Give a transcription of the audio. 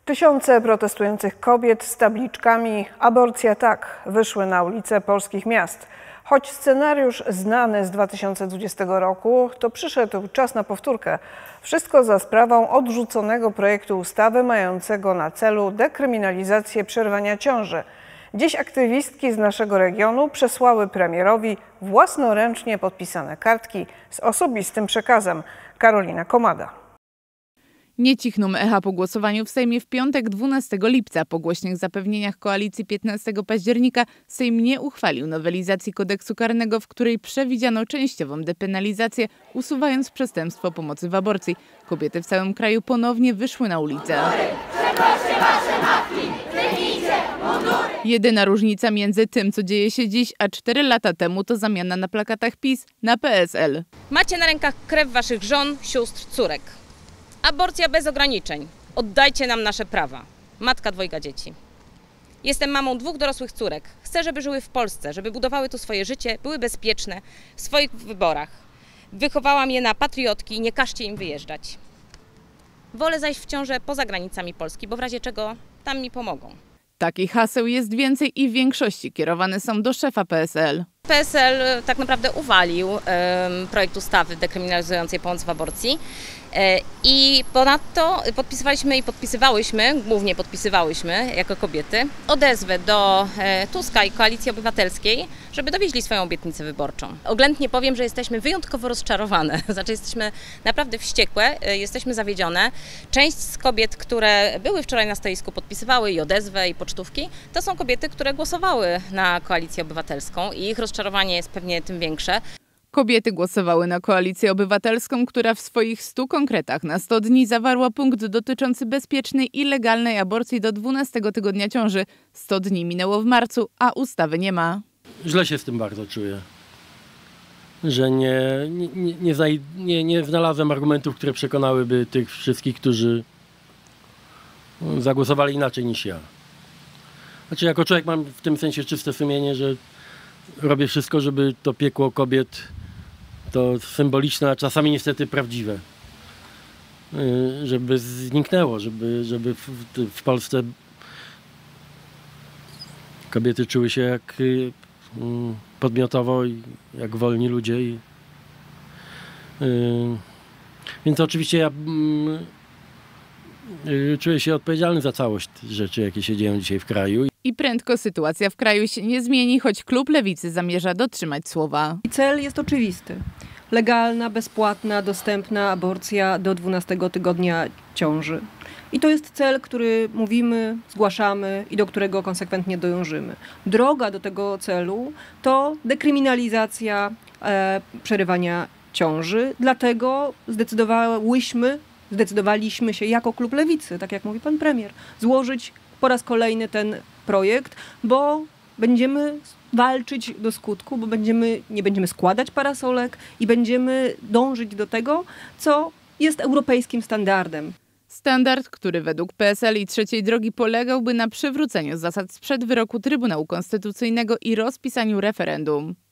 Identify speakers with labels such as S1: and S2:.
S1: Tysiące protestujących kobiet z tabliczkami „Aborcja tak” wyszły na ulice polskich miast. Choć scenariusz znany z 2020 roku, to przyszedł czas na powtórkę. Wszystko za sprawą odrzuconego projektu ustawy mającego na celu dekryminalizację przerywania ciąży. Dziś aktywistki z naszego regionu przesłały premierowi własnoręcznie podpisane kartki z osobistym przekazem. Karolina Komada.
S2: Nie cichną echa po głosowaniu w Sejmie w piątek 12 lipca. Po głośnych zapewnieniach koalicji 15 października Sejm nie uchwalił nowelizacji kodeksu karnego, w której przewidziano częściową depenalizację, usuwając przestępstwo pomocy w aborcji. Kobiety w całym kraju ponownie wyszły na ulicę. Jedyna różnica między tym, co dzieje się dziś, a 4 lata temu, to zamiana na plakatach PiS na PSL.
S3: Macie na rękach krew waszych żon, sióstr, córek. Aborcja bez ograniczeń. Oddajcie nam nasze prawa. Matka 2 dzieci. Jestem mamą 2 dorosłych córek. Chcę, żeby żyły w Polsce, żeby budowały tu swoje życie, były bezpieczne w swoich wyborach. Wychowałam je na patriotki i nie każcie im wyjeżdżać. Wolę zajść w ciążę poza granicami Polski, bo w razie czego tam mi pomogą.
S2: Takich haseł jest więcej i w większości kierowane są do szefa PSL.
S3: PSL tak naprawdę uwalił projekt ustawy dekryminalizującej pomoc w aborcji i ponadto głównie podpisywałyśmy jako kobiety, odezwę do Tuska i Koalicji Obywatelskiej, żeby dowieźli swoją obietnicę wyborczą. Oględnie powiem, że jesteśmy wyjątkowo rozczarowane, znaczy jesteśmy naprawdę wściekłe, jesteśmy zawiedzione. Część z kobiet, które były wczoraj na stoisku, podpisywały i odezwę, i pocztówki, to są kobiety, które głosowały na Koalicję Obywatelską i ich rozczarowanie jest pewnie tym większe.
S2: Kobiety głosowały na Koalicję Obywatelską, która w swoich 100 konkretach na 100 dni zawarła punkt dotyczący bezpiecznej i legalnej aborcji do 12 tygodnia ciąży. 100 dni minęło w marcu, a ustawy nie ma.
S4: Źle się z tym bardzo czuję, że nie znalazłem argumentów, które przekonałyby tych wszystkich, którzy zagłosowali inaczej niż ja. Znaczy, jako człowiek mam w tym sensie czyste sumienie, że robię wszystko, żeby to piekło kobiet, to symboliczne, a czasami niestety prawdziwe, żeby zniknęło, żeby w Polsce kobiety czuły się jak podmiotowo i jak wolni ludzie. Więc oczywiście ja czuję się odpowiedzialny za całość rzeczy, jakie się dzieją dzisiaj w kraju.
S2: I prędko sytuacja w kraju się nie zmieni, choć klub Lewicy zamierza dotrzymać słowa.
S5: Cel jest oczywisty. Legalna, bezpłatna, dostępna aborcja do 12 tygodnia ciąży. I to jest cel, który mówimy, zgłaszamy i do którego konsekwentnie dążymy. Droga do tego celu to dekryminalizacja przerywania ciąży. Dlatego zdecydowaliśmy się jako klub Lewicy, tak jak mówi pan premier, złożyć po raz kolejny ten projekt, bo będziemy walczyć do skutku, bo nie będziemy składać parasolek i będziemy dążyć do tego, co jest europejskim standardem.
S2: Standard, który według PSL i Trzeciej Drogi polegałby na przywróceniu zasad sprzed wyroku Trybunału Konstytucyjnego i rozpisaniu referendum.